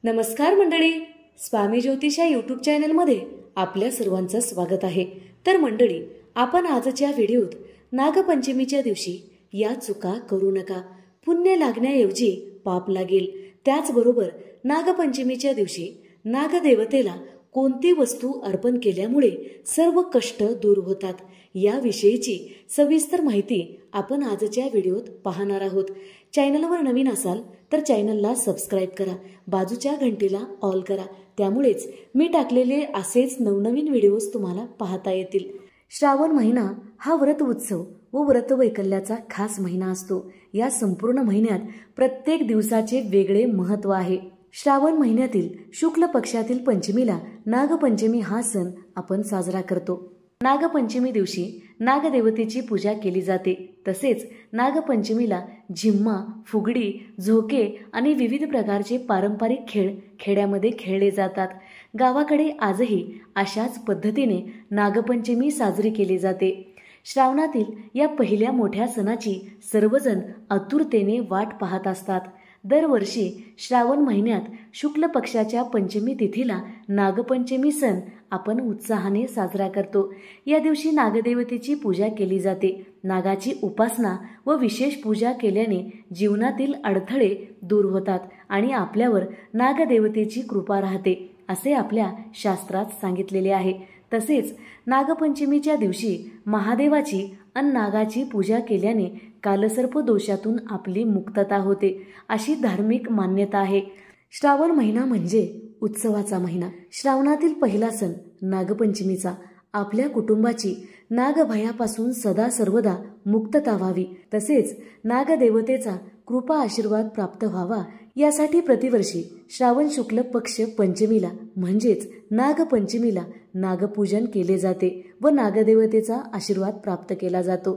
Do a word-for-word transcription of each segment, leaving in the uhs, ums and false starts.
नमस्कार मंडळी, स्वामी ज्योतिष या यूट्यूब चॅनलमध्ये आपल्या सर्वांचं स्वागत आहे। तर मंडळी, आपण आजच्या व्हिडिओत नागपंचमीच्या दिवशी या चुका करू नका, पुण्य लागण्याऐवजी पाप लागेल। त्याचबरोबर नागपंचमीच्या दिवशी नागदेवतेला कोणती वस्तू अर्पण केल्यामुळे सर्व कष्ट दूर होतात याविषयीची सविस्तर माहिती आपण आजच्या व्हिडिओत पाहणार आहोत। चॅनलवर नवीन असाल तर चॅनलला सबस्क्राइब करा, बाजूच्या घंटीला ऑल करा, त्यामुळेच मी टाकलेले असेच नवनवीन व्हिडिओज तुम्हाला पाहता येतील। श्रावण महिना हा व्रत उत्सव व व्रत वैकल्याचा खास महिना असतो। या संपूर्ण महिन्यात प्रत्येक दिवसाचे वेगळे महत्त्व आहे। श्रावण महिन्यातील शुक्ल पक्षातील पंचमीला नागपंचमी हा सण आपण साजरा करतो। नागपंचमी दिवशी नागदेवतेची पूजा केली जाते। तसेच नागपंचमीला झिम्मा, फुगडी, झोके आणि विविध प्रकारचे पारंपरिक खेळ खेड्यामध्ये खेळले जातात। गावाकडे आजही अशाच पद्धतीने नागपंचमी साजरी केली जाते। श्रावणातील या पहिल्या मोठ्या सणाची सर्वजण आतुरतेने वाट पाहत असतात। दरवर्षी श्रावण महिन्यात शुक्ल पक्षाच्या पंचमी तिथीला नागपंचमी सण आपण उत्साहाने साजरा करतो। या दिवशी नागदेवतेची पूजा केली जाते। नागाची उपासना व विशेष पूजा केल्याने जीवनातील अडथळे दूर होतात आणि आपल्यावर नागदेवतेची कृपा राहते असे आपल्या शास्त्रात सांगितलेले आहे। तसेच नागपंचमीच्या दिवशी महादेवाची आणि नागाची पूजा केल्याने कालसर्प दोषातून आपली मुक्तता होते अशी धार्मिक मान्यता आहे। श्रावण महिना म्हणजे उत्सवाचा महिना। श्रावणातील पहिला सण नागपंचमीचा आपल्या कुटुंबाची नागभयापासून सदा सर्वदा मुक्तता व्हावी, तसेच नागदेवतेचा कृपा आशीर्वाद प्राप्त व्हावा यासाठी प्रतिवर्षी श्रावण शुक्ल पक्ष पंचमीला म्हणजेच नागपंचमीला नागपूजन केले जाते व नागदेवतेचा आशीर्वाद प्राप्त केला जातो।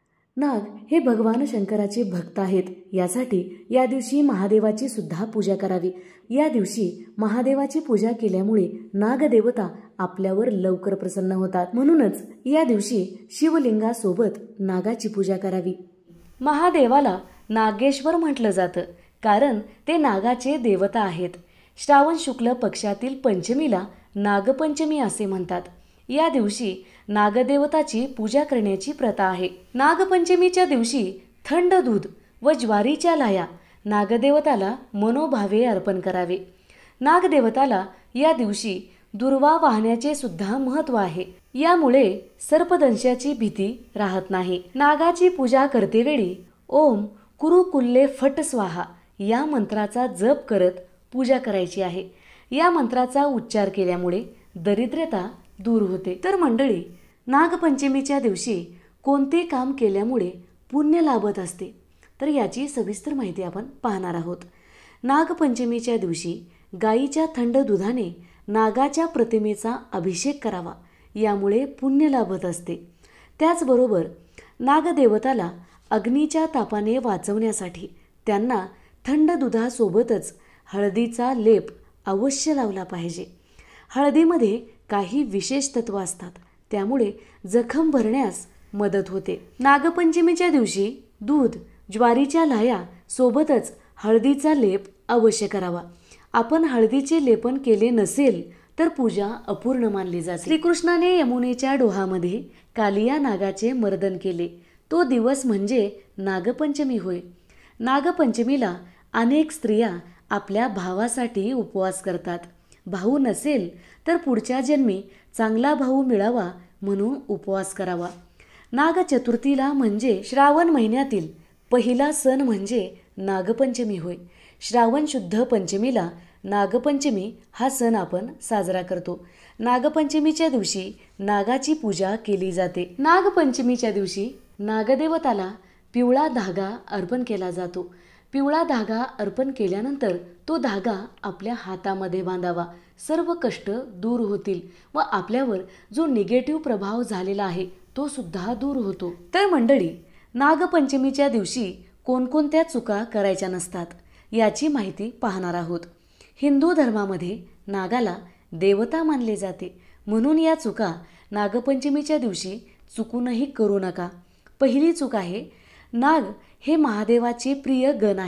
नाग हे भगवान शंकराचे भक्त आहेत, यासाठी या दिवशी महादेवाची सुद्धा पूजा करावी। या दिवशी महादेवाची पूजा केल्यामुळे नागदेवता आपल्यावर लवकर प्रसन्न होतात, म्हणूनच या दिवशी शिवलिंगासोबत नागाची पूजा करावी। महादेवाला नागेश्वर म्हटलं जातं कारण ते नागाचे देवता आहेत। श्रावण शुक्ल पक्षातील पंचमीला नागपंचमी असे म्हणतात। या दिवशी नागदेवताची पूजा करण्याची प्रथा आहे। नागपंचमीच्या दिवशी थंड दूध व ज्वारीच्या लाया नागदेवताला मनोभावे अर्पण करावे। नागदेवताला या दिवशी दुर्वा वाहण्याचे सुद्धा महत्त्व आहे, यामुळे सर्पदंशाची भीती राहत नाही। नागाची पूजा करतेवेळी ओम कुरुकुल्ले फट स्वाहा या मंत्राचा जप करत पूजा करायची आहे। या मंत्राचा उच्चार केल्यामुळे दरिद्रता दूर होते। तर मंडळी, नागपंचमीच्या दिवशी कोणते काम केल्यामुळे पुण्य लाभत असते तर याची सविस्तर माहिती आपण पाहणार आहोत। नागपंचमीच्या दिवशी गाईच्या थंड दुधाने नागाच्या प्रतिमेचा अभिषेक करावा, यामुळे पुण्य लाभत असते। त्याचबरोबर नागदेवताला अग्नीच्या तापाने वाचवण्यासाठी त्यांना थंड दुधासोबतच हळदीचा लेप अवश्य लावला पाहिजे। हळदीमध्ये काही विशेष तत्व असतात, त्यामुळे जखम भरण्यास मदत होते। नागपंचमीच्या दिवशी दूध, ज्वारीच्या लाया सोबतच हळदीचा लेप अवश्य करावा। आपण हळदीचे लेपन केले नसेल तर पूजा अपूर्ण मानली जाते। श्रीकृष्णाने यमुनेच्या डोहामध्ये कालिया नागाचे मर्दन केले, तो दिवस म्हणजे नागपंचमी होय। नागपंचमीला अनेक स्त्रिया आपल्या भावासाठी उपवास करतात। भाऊ नसेल तर पुढच्या जन्मी चांगला भाऊ मिळावा म्हणून उपवास करावा। नागचतुर्थीला म्हणजे श्रावण महिन्यातील पहिला सण म्हणजे नागपंचमी होय। श्रावण शुद्ध पंचमीला नागपंचमी हा सण आपण साजरा करतो। नागपंचमीच्या दिवशी नागाची पूजा केली जाते। नागपंचमीच्या दिवशी नागदेवताला पिवळा धागा अर्पण केला जातो। पिवळा धागा अर्पण केल्यानंतर तो धागा आपल्या हातामध्ये बांधावा, सर्व कष्ट दूर होतील व आपल्यावर जो निगेटिव्ह प्रभाव झालेला आहे तो सुद्धा दूर होतो। तर मंडळी, नागपंचमीच्या दिवशी कोणकोणत्या चुका करायच्या नसतात याची माहिती पाहणार आहोत। हिंदू धर्मामध्ये नागाला देवता मानले जाते, म्हणून या चुका नागपंचमीच्या दिवशी चुकूनही करू नका। पहिली चूक आहे, नाग हे महादेवाचे प्रिय गण आहेत।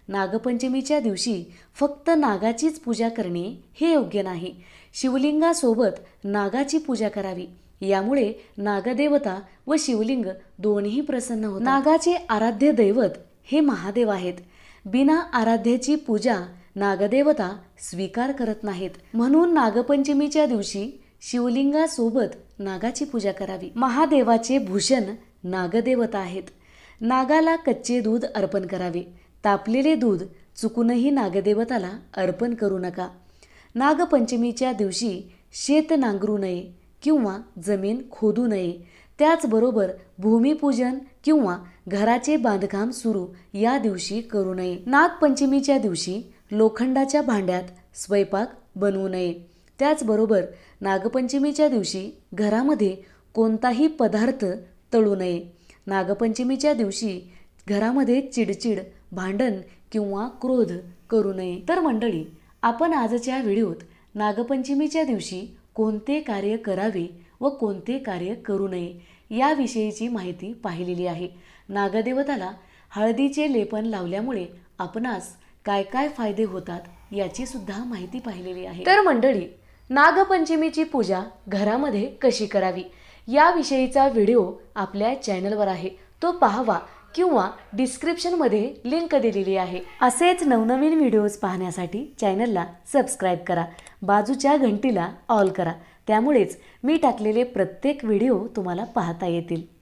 नागपंचमीच्या दिवशी फक्त नागाचीच पूजा करणे हे योग्य नाही. शिवलिंगासोबत नागाची पूजा करावी. यामुळे नागदेवता व शिवलिंग दोन्ही प्रसन्न होतात. नागाचे आराध्य दैवत हे महादेव आहेत. बिना आराध्याची पूजा नागदेवता स्वीकार करत नाहीत. म्हणून नागपंचमीच्या दिवशी शिवलिंगासोबत नागाची पूजा करावी. महादेवाचे भूषण नागदेवता आहेत. नागाला कच्चे दूध अर्पण करावे. तापलेले दूध चुकूनही नागदेवताला अर्पण करू नका. नागपंचमीच्या दिवशी शेत नांगरू नये किंवा जमीन खोदू नये. त्याचबरोबर भूमिपूजन किंवा घराचे बांधकाम सुरू या दिवशी करू नये. नागपंचमीच्या दिवशी लोखंडाच्या भांड्यात स्वयंपाक बनवू नये. त्याचबरोबर नागपंचमीच्या दिवशी घरामध्ये कोणताही पदार्थ तळू नये. नागपंचमीच्या दिवशी घरामध्ये चिडचिड, भांडण किंवा क्रोध करू नये. तर मंडळी, आपण आजच्या व्हिडिओत नागपंचमीच्या दिवशी कोणते कार्य करावे व कोणते कार्य करू नये याविषयीची माहिती पाहिलेली आहे. नागदेवताला हळदीचे लेपन लावल्यामुळे आपणास काय काय फायदे होतात याची सुद्धा माहिती पाहिलेली आहे. तर मंडळी, नागपंचमीची पूजा घरामध्ये कशी करावी याविषयीचा व्हिडिओ आपल्या चॅनलवर आहे, तो पाहावा किंवा डिस्क्रिप्शनमध्ये लिंक दिलेली आहे. असेच नवनवीन व्हिडिओज पाहण्यासाठी चॅनलला सबस्क्राईब करा. बाजूच्या घंटीला ऑल करा. त्यामुळेच मी टाकलेले प्रत्येक व्हिडिओ तुम्हाला पाहता येतील.